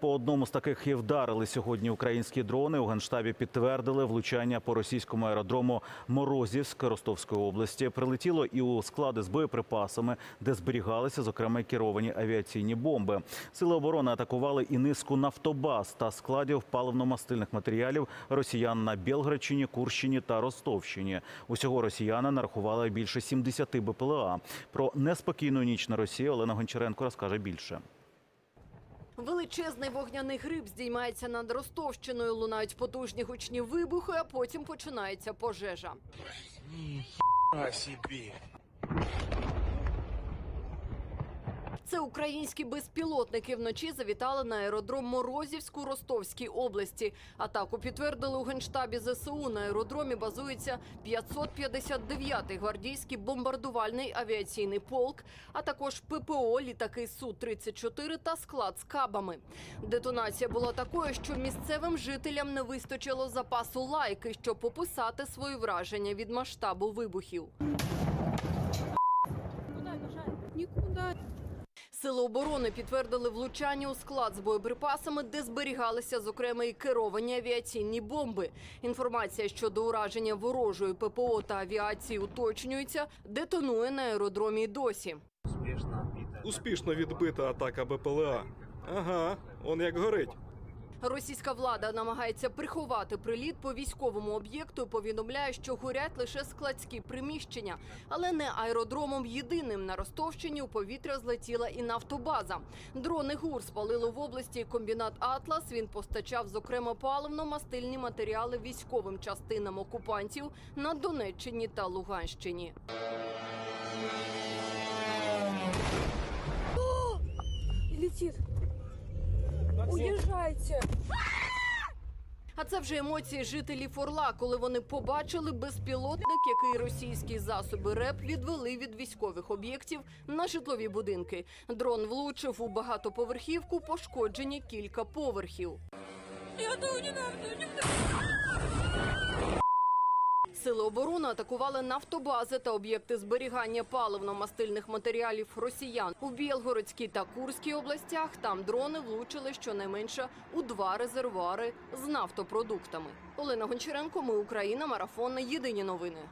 По одному з таких і вдарили сьогодні українські дрони. У Генштабі підтвердили влучання по російському аеродрому Морозівськ Ростовської області. Прилетіло і у склади з боєприпасами, де зберігалися, зокрема, й керовані авіаційні бомби. Сили оборони атакували і низку нафтобаз та складів паливно-мастильних матеріалів росіян на Білгородщині, Курщині та Ростовщині. Усього росіяни нарахували більше 70 БПЛА. Про неспокійну ніч на Росії Олена Гончаренко розкаже більше. Величезний вогняний гриб здіймається над Ростовщиною, лунають потужні гучні вибухи, а потім починається пожежа. Ніхіра собі! Це українські безпілотники вночі завітали на аеродром Морозівськ у Ростовській області. Атаку підтвердили у Генштабі ЗСУ. На аеродромі базується 559-й гвардійський бомбардувальний авіаційний полк, а також ППО, літаки Су-34 та склад з кабами. Детонація була такою, що місцевим жителям не вистачило запасу лайки, щоб описати свої враження від масштабу вибухів. Нікуди. Сили оборони підтвердили влучання у склад з боєприпасами, де зберігалися, зокрема, і керовані авіаційні бомби. Інформація щодо ураження ворожої ППО та авіації уточнюється, детонує на аеродромі й досі. Успішно відбита атака БПЛА. Ага, он як горить. Російська влада намагається приховати приліт по військовому об'єкту і повідомляє, що горять лише складські приміщення. Але не аеродромом єдиним. На Ростовщині у повітря злетіла і нафтобаза. Дрони ГУР спалили в області комбінат «Атлас». Він постачав, зокрема, паливно-мастильні матеріали військовим частинам окупантів на Донеччині та Луганщині. Летить. Уїжджайте. А це вже емоції жителів Орла, коли вони побачили безпілотник, який російські засоби РЕП відвели від військових об'єктів на житлові будинки. Дрон влучив у багатоповерхівку, пошкоджені кілька поверхів. Сили оборони атакували нафтобази та об'єкти зберігання паливно-мастильних матеріалів росіян. У Білгородській та Курській областях там дрони влучили щонайменше у 2 резервуари з нафтопродуктами. Олена Гончаренко, Ми Україна, марафон, Єдині новини.